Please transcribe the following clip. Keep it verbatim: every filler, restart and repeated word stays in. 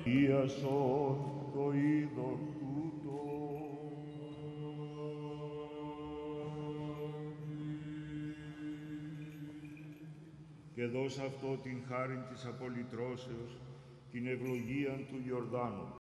αγίασον το είδον τούτο. Και δώσ' αυτό την χάριν της απολυτρώσεως, την ευλογίαν του Ιορδάνου,